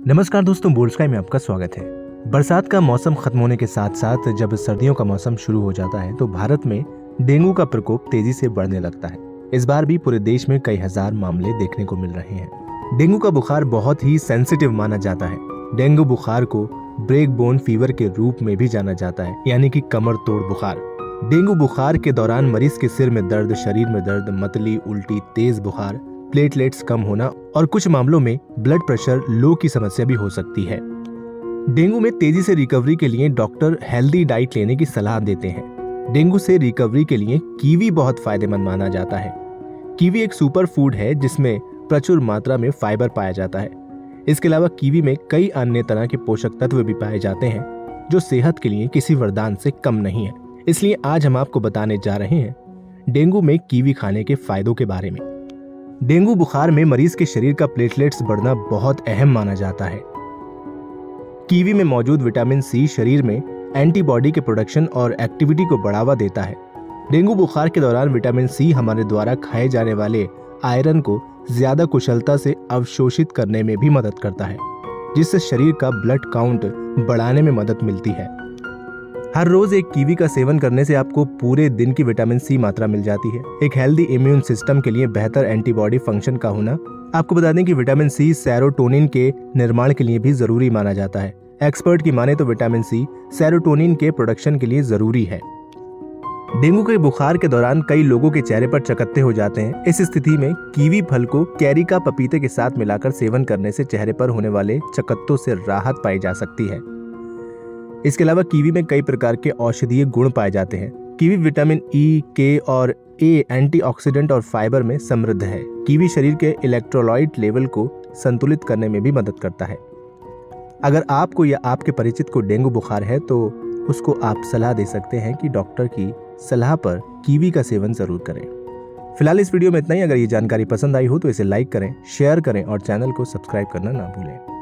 नमस्कार दोस्तों, bold sky में आपका स्वागत है। बरसात का मौसम खत्म होने के साथ साथ जब सर्दियों का मौसम शुरू हो जाता है तो भारत में डेंगू का प्रकोप तेजी से बढ़ने लगता है। इस बार भी पूरे देश में कई हजार मामले देखने को मिल रहे हैं। डेंगू का बुखार बहुत ही सेंसिटिव माना जाता है। डेंगू बुखार को ब्रेक बोन फीवर के रूप में भी जाना जाता है, यानी कि कमर तोड़ बुखार। डेंगू बुखार के दौरान मरीज के सिर में दर्द, शरीर में दर्द, मतली, उल्टी, तेज बुखार, प्लेटलेट्स कम होना और कुछ मामलों में ब्लड प्रेशर लो की समस्या भी हो सकती है। डेंगू में तेजी से रिकवरी के लिए डॉक्टर हेल्दी डाइट लेने की सलाह देते हैं। डेंगू से रिकवरी के लिए कीवी बहुत फायदेमंद माना जाता है। कीवी एक सुपर फूड है जिसमें प्रचुर मात्रा में फाइबर पाया जाता है। इसके अलावा कीवी में कई अन्य तरह के पोषक तत्व भी पाए जाते हैं जो सेहत के लिए किसी वरदान से कम नहीं है। इसलिए आज हम आपको बताने जा रहे हैं डेंगू में कीवी खाने के फायदों के बारे में। डेंगू बुखार में मरीज के शरीर का प्लेटलेट्स बढ़ना बहुत अहम माना जाता है। कीवी में मौजूद विटामिन सी शरीर में एंटीबॉडी के प्रोडक्शन और एक्टिविटी को बढ़ावा देता है। डेंगू बुखार के दौरान विटामिन सी हमारे द्वारा खाए जाने वाले आयरन को ज्यादा कुशलता से अवशोषित करने में भी मदद करता है, जिससे शरीर का ब्लड काउंट बढ़ाने में मदद मिलती है। हर रोज एक कीवी का सेवन करने से आपको पूरे दिन की विटामिन सी मात्रा मिल जाती है। एक हेल्दी इम्यून सिस्टम के लिए बेहतर एंटीबॉडी फंक्शन का होना। आपको बता दें कि विटामिन सी सेरोटोनिन के निर्माण के लिए भी जरूरी माना जाता है। एक्सपर्ट की माने तो विटामिन सी सेरोटोनिन के प्रोडक्शन के लिए जरूरी है। डेंगू के बुखार के दौरान कई लोगों के चेहरे पर चकत्ते हो जाते हैं। इस स्थिति में कीवी फल को कैरिका पपीते के साथ मिलाकर सेवन करने से चेहरे पर होने वाले चकत्तों से राहत पाई जा सकती है। इसके अलावा कीवी में कई प्रकार के औषधीय गुण पाए जाते हैं। कीवी विटामिन ई, के और ए एंटीऑक्सीडेंट और फाइबर में समृद्ध है। कीवी शरीर के इलेक्ट्रोलाइट लेवल को संतुलित करने में भी मदद करता है। अगर आपको या आपके परिचित को डेंगू बुखार है तो उसको आप सलाह दे सकते हैं कि डॉक्टर की सलाह पर कीवी का सेवन जरूर करें। फिलहाल इस वीडियो में इतना ही। अगर ये जानकारी पसंद आई हो तो इसे लाइक करें, शेयर करें और चैनल को सब्सक्राइब करना ना भूलें।